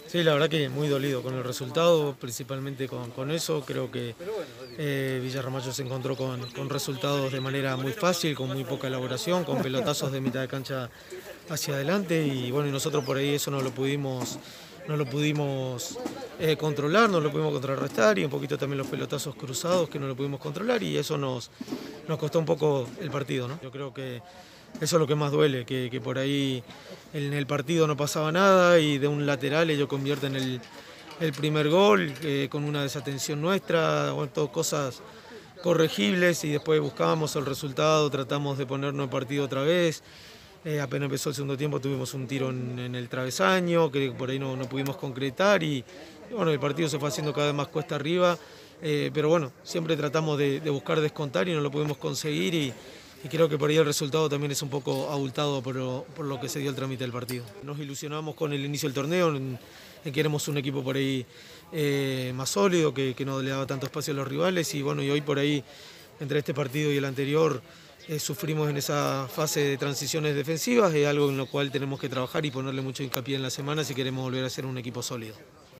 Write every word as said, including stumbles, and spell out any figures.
Sí, la verdad que muy dolido con el resultado, principalmente con, con eso. Creo que eh, Villarramayo se encontró con, con resultados de manera muy fácil, con muy poca elaboración, con pelotazos de mitad de cancha hacia adelante y bueno, y nosotros por ahí eso no lo pudimos, no lo pudimos eh, controlar, no lo pudimos contrarrestar y un poquito también los pelotazos cruzados que no lo pudimos controlar y eso nos, nos costó un poco el partido, ¿no? Yo creo que eso es lo que más duele, que, que por ahí en el partido no pasaba nada y de un lateral ellos convierten el, el primer gol eh, con una desatención nuestra, bueno, todo cosas corregibles y después buscábamos el resultado, tratamos de ponernos en partido otra vez. Eh, apenas empezó el segundo tiempo tuvimos un tiro en, en el travesaño, que por ahí no, no pudimos concretar y, y bueno, el partido se fue haciendo cada vez más cuesta arriba, eh, pero bueno, siempre tratamos de, de buscar descontar y no lo pudimos conseguir y, y creo que por ahí el resultado también es un poco abultado por lo, por lo que se dio el trámite del partido. Nos ilusionamos con el inicio del torneo, en, en que éramos un equipo por ahí eh, más sólido, que, que no le daba tanto espacio a los rivales y bueno, y hoy por ahí, entre este partido y el anterior, eh, sufrimos en esa fase de transiciones defensivas, es algo en lo cual tenemos que trabajar y ponerle mucho hincapié en la semana si queremos volver a ser un equipo sólido.